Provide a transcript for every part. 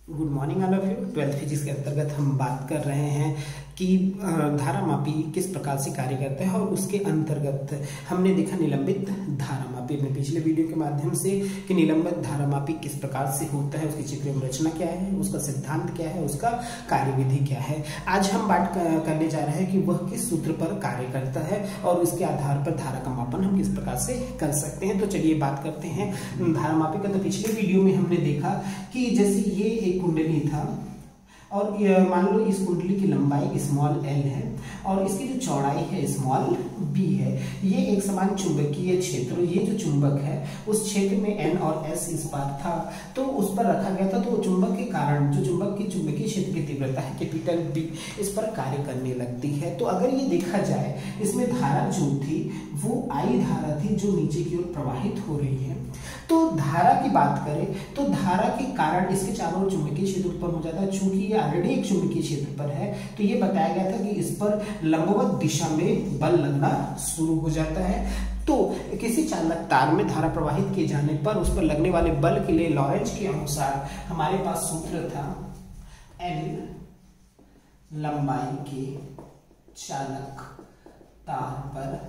Good morning all of you. 12th physics के अंतर्गत हम बात कर रहे हैं कि धारामापी किस प्रकार से कार्य करता है और उसके अंतर्गत हमने देखा निलंबित धारामापी अपने पिछले वीडियो के माध्यम से कि निलंबित धारामापी किस प्रकार से होता है, उसकी चित्रीय संरचना क्या है, उसका सिद्धांत क्या है, उसका कार्यविधि क्या है। आज हम बात करने जा रहे हैं कि वह किस सूत्र पर कार्य करता है और उसके आधार पर धारा का मापन हम किस प्रकार से कर सकते हैं। तो चलिए बात करते हैं धारामापी का। तो पिछले वीडियो में हमने देखा कि जैसे ये एक कुंडली था और मान लो इस कुंडली की लंबाई स्मॉल l है और इसकी जो चौड़ाई है स्मॉल b है। ये एक समान चुंबकीय क्षेत्र, ये जो चुंबक है उस क्षेत्र में n और s इस बार था तो उस पर रखा गया था। तो चुंबक के कारण जो चुंबक की चुंबकीय क्षेत्र की तीव्रता है कैपिटल B इस पर कार्य करने लगती है। तो अगर ये देखा जाए इसमें धारा जो थी वो I धारा थी जो नीचे की ओर प्रवाहित हो रही है। तो धारा की बात करें तो धारा के कारण इसके चारों ओर चुंबकीय क्षेत्र उत्पन्न हो जाता है। चूंकि ये ऑलरेडी एक चुंबकीय क्षेत्र पर है तो ये बताया गया था कि इस पर लंबवत दिशा में बल लगना शुरू हो जाता है। तो किसी चालक तार में धारा प्रवाहित किए जाने पर उस पर लगने वाले बल के लिए लॉरेंज के अनुसार हमारे पास सूत्र था L लंबाई के चालक तार पर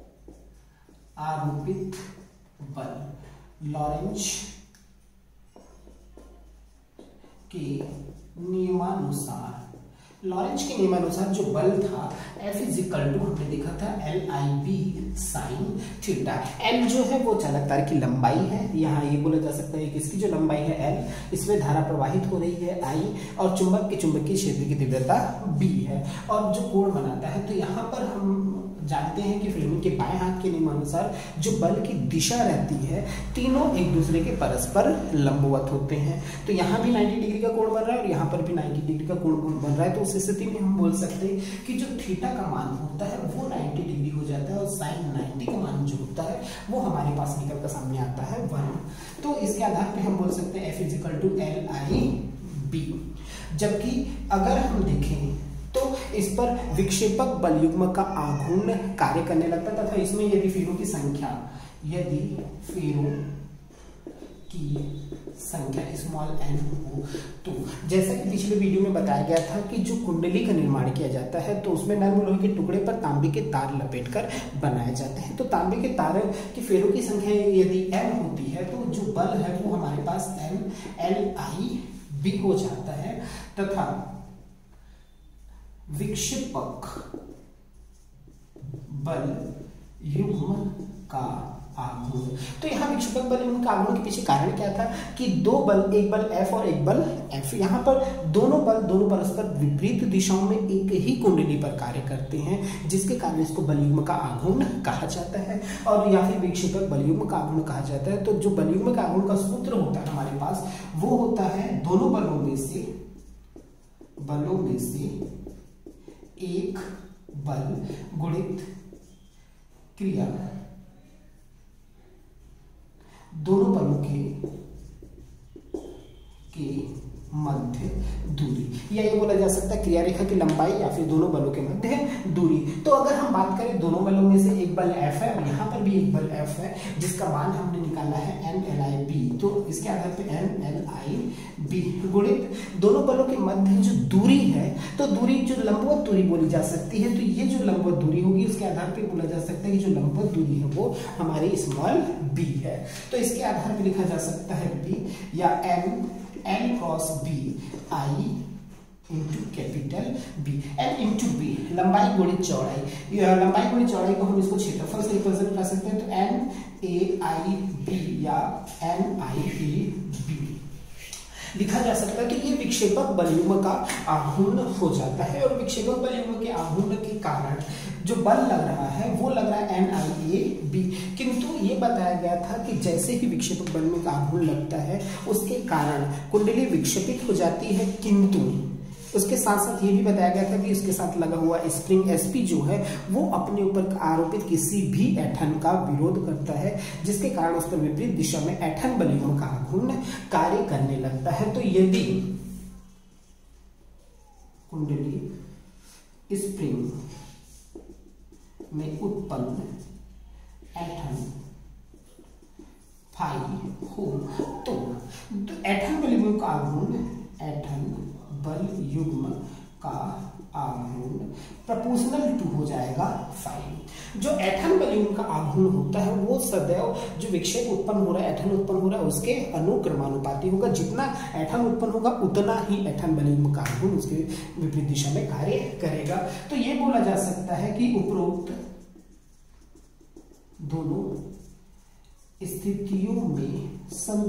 आरोपित बल लॉरेंज के नियमानुसार जो बल था F इजिकल टू हमने देखा था LIB साइन थीटा। L जो है वो चालक तार की लंबाई है, यहाँ ये बोला जा सकता है कि इसकी जो लंबाई है L, इसमें धारा प्रवाहित हो रही है I और चुंबक के चुंबकीय क्षेत्र की तीव्रता B है और जो कोण बनाता है। तो यहाँ पर हम जानते हैं कि फ्लेमिंग के बाएं हाथ के नियमानुसार जो बल की दिशा रहती है तीनों एक दूसरे के परस्पर लंबवत होते हैं। तो यहाँ भी 90 डिग्री का कोण बन रहा है और यहाँ पर भी 90 डिग्री का कोण बन रहा है। तो उस स्थिति में हम बोल सकते हैं कि जो थीटा का मान होता है वो 90 डिग्री हो जाता है और साइन 90 का मान जो होता है वो हमारे पास निकल कर सामने आता है 1। तो इसके आधार पर हम बोल सकते हैं F इजिकल टू LIB। जबकि अगर हम देखें तो इस पर विक्षेपक बल युग्म का आघूर्ण कार्य करने लगता तथा इसमें यदि फेरों की संख्या स्मॉल n हो तो जैसा कि पिछले वीडियो में बताया गया था कि जो कुंडली का निर्माण किया जाता है तो उसमें नर्म लोहे के टुकड़े पर तांबे के तार लपेटकर बनाए जाते हैं। तो तांबे के तार की फेरों की संख्या यदि m होती है तो जो बल है वो हमारे पास MLIB हो जाता है तथा विक्षेपक बल युग्म का आघूर्ण। तो यहाँ विक्षेपक बल युग्म का आघूर्ण के पीछे कारण क्या था कि दो बल, एक बल F और एक बल F, यहाँ पर दोनों बल दोनों परस्पर विपरीत दिशाओं में एक ही कुंडली पर कार्य करते हैं जिसके कारण इसको बल युग्म का आघूर्ण कहा जाता है और या फिर विक्षेपक बल युग्म का आघूर्ण कहा जाता है। तो जो बल युग्म का आघूर्ण का सूत्र होता है हमारे पास वो होता है दोनों बलों में से एक बल गुणित क्रिया दोनों बलों के मध्य दूरी, या ये बोला जा सकता है क्रिया रेखा की लंबाई या फिर दोनों बलों के मध्य दूरी। तो अगर हम बात करें दोनों बलों में से एक बल F है और यहाँ पर भी एक बल F है जिसका मान हमने निकाला है MLIB। तो इसके आधार पे MLIB गुणित दोनों बलों के मध्य जो दूरी है तो दूरी जो लंबवत दूरी बोली जा सकती है। तो ये जो लंबवत दूरी होगी उसके आधार पर बोला जा सकता है कि जो लंबवत दूरी है वो हमारी स्मॉल b है। तो इसके आधार पर लिखा जा सकता है b या L cross B I into capital B, L into B लंबाई गुणित चौड़ाई। लंबाई गुणित चौड़ाई को हम इसको क्षेत्रफल से रिप्रेजेंट कर सकते हैं। तो NAIB या NIAB लिखा जा सकता है कि ये विक्षेपक बल युग्म का आघूर्ण हो जाता है और विक्षेपक बल युग्म के आघूर्ण के कारण जो बल लग रहा है वो लग रहा है NIAB। किंतु ये बताया गया था कि जैसे ही विक्षेपक बल में आघूर्ण लगता है उसके कारण कुंडली विक्षेपित हो जाती है, किंतु उसके साथ साथ ये भी बताया गया था कि इसके साथ लगा हुआ स्प्रिंग SP जो है वो अपने ऊपर आरोपित किसी भी ऐंठन का विरोध करता है जिसके कारण उस पर विपरीत दिशा में ऐंठन बल युग्म का आघूर्ण कार्य करने लगता है। तो यदि कुंडली स्प्रिंग में उत्पन्न ऐंठन फाई हो तो ऐंठन बल युग्म का आघूर्ण ऐंठन बल युग्म का आघूर्ण प्रोपोर्शनल टू हो जाएगा 5। जो ऐंठन बल युग्म का आघूर्ण होता है वो सदैव जो विक्षेप उत्पन्न हो रहा है, ऐंठन उत्पन्न हो रहा है, उसके अनुक्रमानुपाती होगा। जितना ऐंठन उत्पन्न होगा उतना ही ऐंठन बल युग्म का आघूर्ण उसके विपरीत दिशा में कार्य करेगा। तो ये बोला जा सकता है कि उपरोक्त दोनों स्थितियों में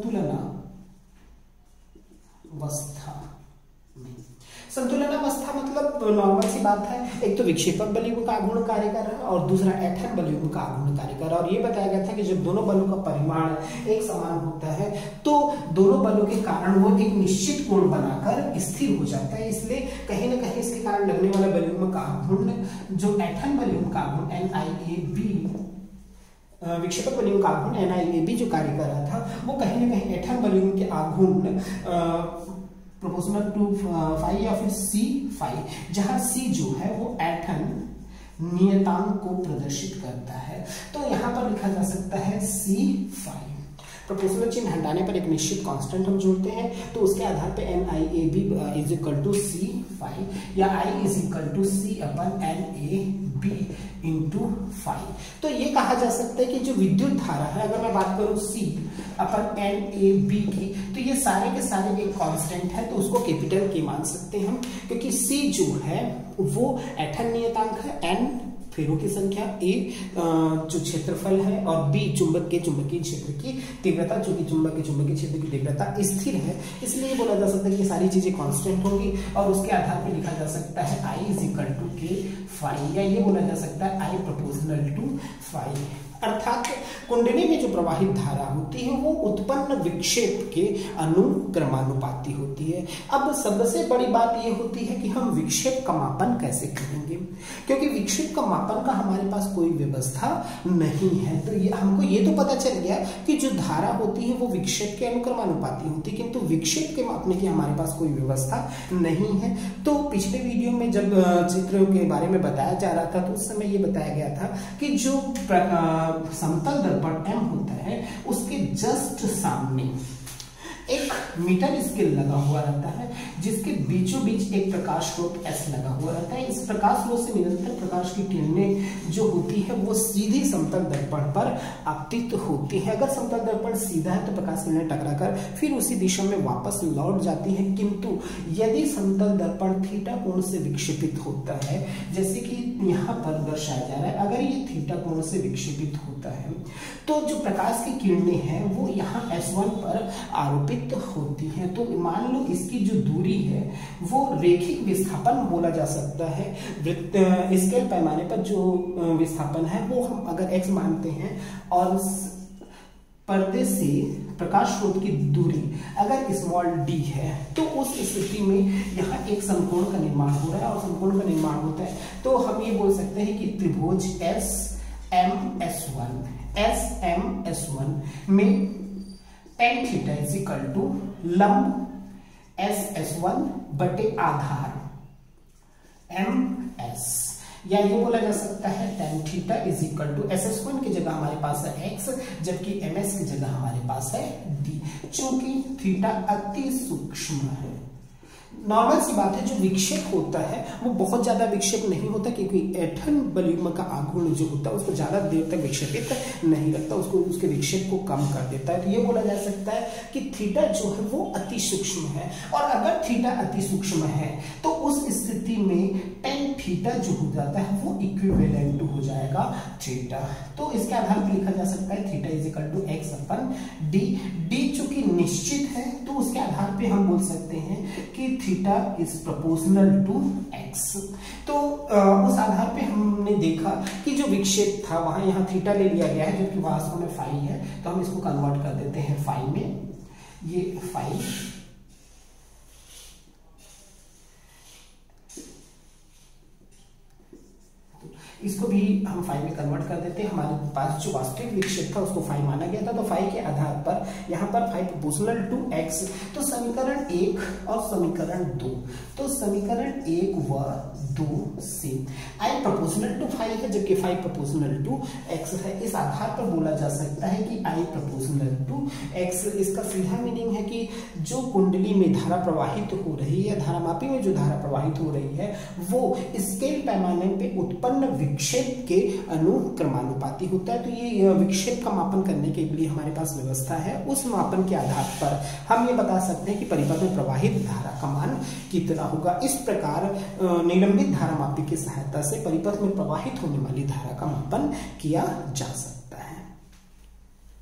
संतुलनावस्था मतलब नॉर्मल सी बात है, एक तो विक्षेपक बल युग्म का आघूर्ण कार्य कर रहा है और दूसरा ऐंठन बल युग्म का आघूर्ण कार्य कर रहा है। और ये बताया गया था कि जब दोनों बलों का परिमाण एक समान होता है तो दोनों बलों के कारण वो एक निश्चित कोण बनाकर स्थिर हो जाता है। इसलिए कहीं ना कहीं इसके कारण लगने वाला बल युग्म का आघूर्ण जो ऐंठन बल युग्म का आघूर्ण NIAB, विक्षेपक बल युग्म का आघूर्ण NIAB जो कार्य कर रहा था वो कहीं ना कहीं ऐंठन बल युग्म के आघूर्ण प्रोपोर्शनल टू 5 या फिर C5, जहां C जो है वो ऐंठन नियतांक को प्रदर्शित करता है। तो यहां पर लिखा जा सकता है C5। प्रोपोर्शनल चिन्ह हटाने पर एक निश्चित कांस्टेंट हम जोड़ते हैं, तो उसके आधार पे NIAB is equal to C5 या I is equal to C upon NAB into 5। तो ये कहा जा सकता है कि जो विद्युत धारा है, अगर मैं बात करूं C अपन NAB की, तो ये सारे के सारे एक कांस्टेंट है, तो उसको कैपिटल K मान सकते हैं हम, क्योंकि C जो है वो ऐंठन नियतांक है, N फेरों की संख्या, A जो क्षेत्रफल है और B चुंबक के चुंबकीय क्षेत्र की तीव्रता, जो कि चुंबक के चुंबकीय क्षेत्र की तीव्रता स्थिर है। इसलिए बोला जा सकता है कि सारी चीजें कांस्टेंट होंगी और उसके आधार पर लिखा जा सकता है I is equal to K5 या ये बोला जा सकता है I प्रोपोर्शनल टू 5। अर्थात कुंडली में जो प्रवाहित धारा होती है वो उत्पन्न विक्षेप के अनुक्रमानुपाती होती है। अब सबसे बड़ी बात ये होती है कि हम विक्षेप का मापन कैसे करेंगे, क्योंकि विक्षेप का मापन का हमारे पास कोई व्यवस्था नहीं है। तो ये हमको ये तो पता चल गया कि जो धारा होती है वो विक्षेप के अनुक्रमानुपाती होती है, किंतु विक्षेप के मापने की हमारे पास कोई व्यवस्था नहीं है। तो पिछले वीडियो में जब चित्रों के बारे में बताया जा रहा था तो उस समय ये बताया गया था कि जो समतल दर्पण M होता है उसके जस्ट सामने एक मीटर स्केल लगा हुआ रहता है, जिसके बीचों बीच एक प्रकाश स्रोत S लगा हुआ रहता है। इस प्रकाश स्रोत से निरंतर प्रकाश की किरणें जो होती है वो सीधी समतल दर्पण पर आपतित होती है। अगर समतल दर्पण सीधा है तो प्रकाश किरणें टकराकर फिर उसी दिशा में वापस लौट जाती है, किंतु यदि समतल दर्पण थीटा कोण से विक्षेपित होता है, जैसे कि यहाँ पर दर्शाया जा रहा है, अगर ये थीटा कोण से विक्षेपित होता है तो जो प्रकाश की किरणें हैं वो यहाँ S1 पर आरोपित होती हैं। तो मान लो इसकी जो दूरी है वो रेखिक विस्थापन बोला जा सकता है। स्केल पैमाने पर जो विस्थापन है वो हम अगर x मानते हैं और पर्दे से प्रकाश स्रोत की दूरी अगर स्मॉल d है, तो उस स्थिति में यहाँ एक समकोण का निर्माण हो रहा है और समकोण का निर्माण होता है तो हम ये बोल सकते हैं कि त्रिभुज SMS1 में tan theta is equal to लंब SS1 बटे आधार MS, या ये बोला जा सकता है tan theta is equal to SS1 की जगह हमारे पास है x, जबकि MS की जगह हमारे पास है d। चूंकि थीटा अति सूक्ष्म है, नॉर्मल सी बात है, जो विक्षेप होता है वो बहुत ज्यादा विक्षेप नहीं होता, क्योंकि ऐंठन बल युग्म का आघूर्ण जो होता है उसको ज्यादा देर तक विक्षेपित नहीं रखता, उसको उसके विक्षेप को कम कर देता है। तो ये बोला जा सकता है कि थीटा जो है वो अति सूक्ष्म है, और अगर थीटा अति सूक्ष्म है तो उस स्थिति में tan थीटा जो हो जाता है वो इक्विवेलेंट हो जाएगा थीटा। तो इसके आधार पर लिखा जा सकता है theta is equal to x upon d चूंकि निश्चित है तो उसके आधार पे हम बोल सकते हैं कि theta is proportional to x। तो उस आधार पे हमने देखा कि जो विक्षेप था वहां यहाँ थीटा ले लिया गया है, जबकि वास्तव में फाई है, तो हम इसको कन्वर्ट कर देते हैं फाई में। ये फाई इसको भी हम फाई में कन्वर्ट कर देते हैं। हमारे पास जो वास्तविक विक्षेप था उसको फाई माना गया था, तो फाई के आधार पर यहाँ पर फाई प्रोपोर्शनल टू एक्स, तो समीकरण 1 और समीकरण 2, तो समीकरण 1 व 2 से आई प्रोपोर्शनल टू फाई है जबकि फाई प्रोपोर्शनल टू एक्स है। इस आधार पर बोला जा सकता है कि आई प्रोपोर्शनल टू एक्स, इसका सीधा मीनिंग है कि जो कुंडली में धारा प्रवाहित हो रही है, धारामापी में जो धारा प्रवाहित हो रही है वो स्केल पैमाने पे उत्पन्न विक्षेप के अनुक्रमानुपाती होता है। तो ये विक्षेप का मापन करने के लिए हमारे पास व्यवस्था है। उस मापन के आधार पर हम ये बता सकते हैं कि परिपथ में प्रवाहित धारा का मान कितना होगा। इस प्रकार निलंबित धारामापी की सहायता से परिपथ में प्रवाहित होने वाली धारा का मापन किया जा सकता है।